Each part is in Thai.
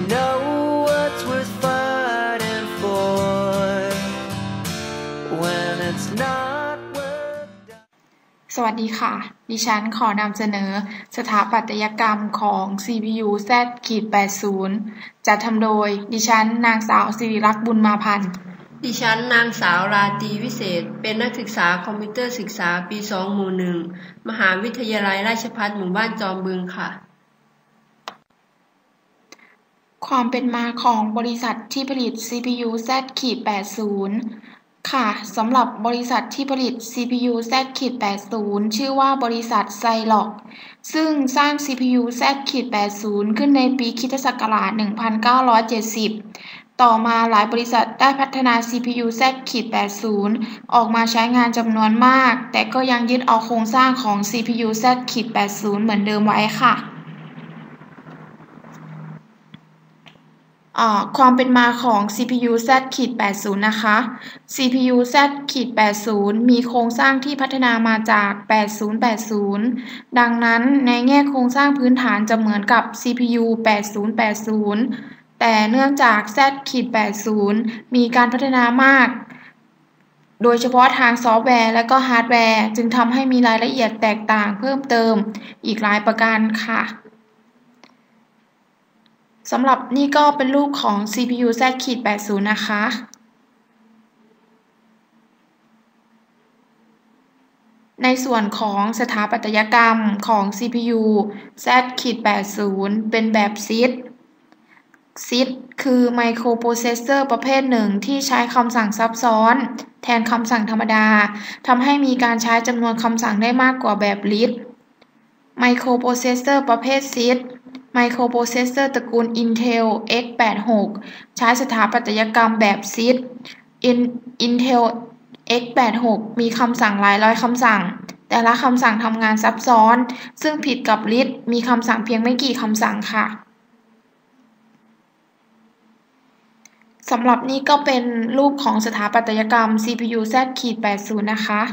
know what's worth fighting for when it's not worth dying สวัสดีค่ะดิฉันขอนำเสนอสถาปัตยกรรมของ CPU Z-80 จัดทำโดยดิฉันนางสาวศิริลักษณ์บุญมาพันธ์ดิฉันนางสาวราตรีวิเศษเป็นนักศึกษาคอมพิวเตอร์ศึกษาปี2หมู่1มหาวิทยาลัยราชภัฏหมู่บ้านจอมบึงค่ะความเป็นมาของบริษัทที่ผลิต CPU Z-80 ค่ะสำหรับบริษัทที่ผลิต CPU Z-80 ชื่อว่าบริษัทไซล็อกซึ่งสร้าง CPU Z-80 ขึ้นในปีค.ศ. 1970 ต่อมาหลายบริษัทได้พัฒนา CPU Z-80 ออกมาใช้งานจำนวนมากแต่ก็ยังยึดเอาโครงสร้างของ CPU Z-80 เหมือนเดิมไว้ค่ะความเป็นมาของ CPU Z-80 นะคะ CPU Z-80 มีโครงสร้างที่พัฒนามาจาก 8080 ดังนั้นในแง่โครงสร้างพื้นฐานจะเหมือนกับ CPU 8080 แต่เนื่องจาก Z-80 มีการพัฒนามากโดยเฉพาะทางซอฟต์แวร์และก็ฮาร์ดแวร์จึงทำให้มีรายละเอียดแตกต่างเพิ่มเติมอีกหลายประการค่ะสำหรับนี่ก็เป็นรูปของ CPU Z-80 นะคะในส่วนของสถาปัตยกรรมของ CPU Z-80 เป็นแบบ SID SID คือไมโครโปรเซสเซอร์ประเภทหนึ่งที่ใช้คำสั่งซับซ้อนแทนคำสั่งธรรมดาทำให้มีการใช้จำนวนคำสั่งได้มากกว่าแบบ RISC ไมโครโปรเซสเซอร์ประเภท SIDไมโครโปรเซสเซอร์ตระกูล Intel x86 ใช้สถาปัตยกรรมแบบ SID Intel x86 มีคำสั่งหลายร้อยคำสั่งแต่ละคำสั่งทำงานซับซ้อนซึ่งผิดกับ RISC มีคำสั่งเพียงไม่กี่คำสั่งค่ะสำหรับนี้ก็เป็นรูปของสถาปัตยกรรม CPU Z-80 นะคะ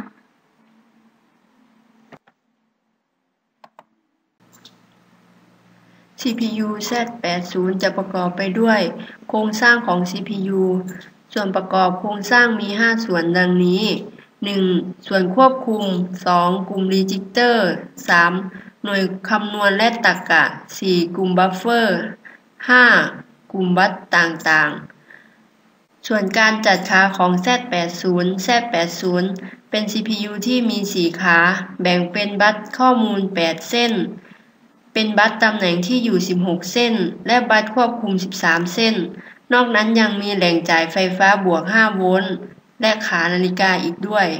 CPU Z-80 จะประกอบไปด้วยโครงสร้างของ CPU ส่วนประกอบโครงสร้างมี 5 ส่วนดังนี้ 1. ส่วนควบคุม 2. กลุ่มรีจิสเตอร์ 3. หน่วยคำนวณและตรรกะ 4. กลุ่มบัฟเฟอร์ 5. กลุ่มบัสต่างๆส่วนการจัดขาของ Z-80 เป็น CPU ที่มี 4 ขาแบ่งเป็นบัสข้อมูล 8 เส้นเป็นบัสตำแหน่งที่อยู่ 16 เส้นและบัสควบคุม 13 เส้นนอกนั้นยังมีแหล่งจ่ายไฟฟ้าบวก 5 โวลต์และขานาฬิกาอีกด้วย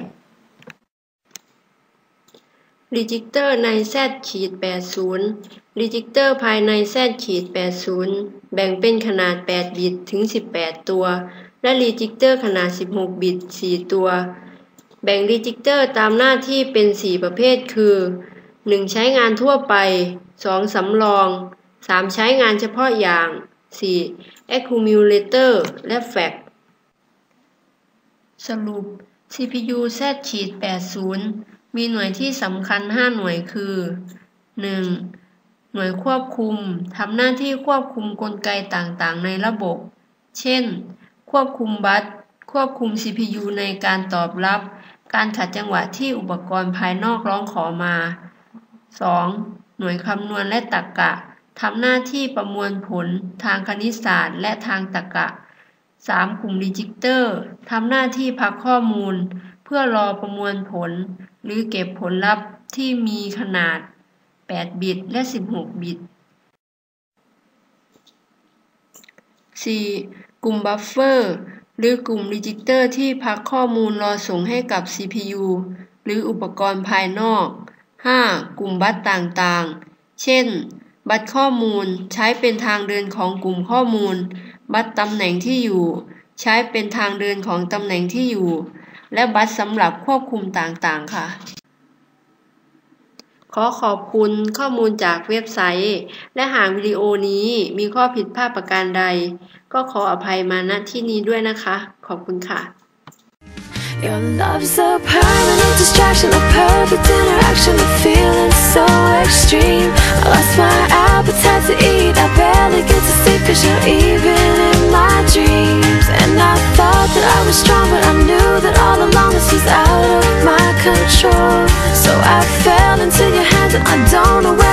รีจิสเตอร์ใน Z-80 รีจิสเตอร์ภายใน Z-80 แบ่งเป็นขนาด 8 บิตถึง 18 ตัวและรีจิสเตอร์ขนาด 16 บิต 4 ตัวแบ่งรีจิสเตอร์ตามหน้าที่เป็น 4 ประเภทคือ 1. ใช้งานทั่วไป 2. สำรอง 3. ใช้งานเฉพาะอย่าง 4. accumulator และ flash สรุป CPU Z-80 มีหน่วยที่สำคัญ 5 หน่วยคือ 1. หน่วยควบคุมทำหน้าที่ควบคุมกลไกต่างๆในระบบเช่นควบคุมบัสควบคุม CPU ในการตอบรับการขัดจังหวะที่อุปกรณ์ภายนอกร้องขอมา 2. หน่วยคำนวณและตรรกะทำหน้าที่ประมวลผลทางคณิตศาสตร์และทางตรรกะ 3. กลุ่มรีจิสเตอร์ทำหน้าที่พักข้อมูลเพื่อรอประมวลผลหรือเก็บผลลัพธ์ที่มีขนาด 8 บิตและ 16 บิต 4. กลุ่มบัฟเฟอร์หรือกลุ่มรีจิสเตอร์ที่พักข้อมูลรอส่งให้กับ CPU หรืออุปกรณ์ภายนอก 5. กลุ่มบัสต่างๆเช่นบัสข้อมูลใช้เป็นทางเดินของกลุ่มข้อมูลบัสตำแหน่งที่อยู่ใช้เป็นทางเดินของตำแหน่งที่อยู่และบัสสำหรับควบคุมต่างๆค่ะขอขอบคุณข้อมูลจากเว็บไซต์และหากวิดีโอนี้มีข้อผิดพลาดประการใดก็ขออภัยมาณที่นี้ด้วยนะคะขอบคุณค่ะ Your love's a permanent distraction, a perfect interaction, the feeling so extreme. I lost my appetite to eat, I barely get to sleep 'cause you're So I fell into your hands and I don't know where